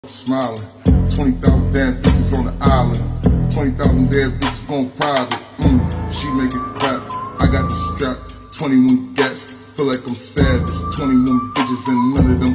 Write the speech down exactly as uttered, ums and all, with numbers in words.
Smiling, twenty thousand damn bitches on the island, twenty thousand damn bitches gon' private. Mm, she make it clap. I got the strap, twenty-one gats, feel like I'm savage. twenty-one bitches and none of them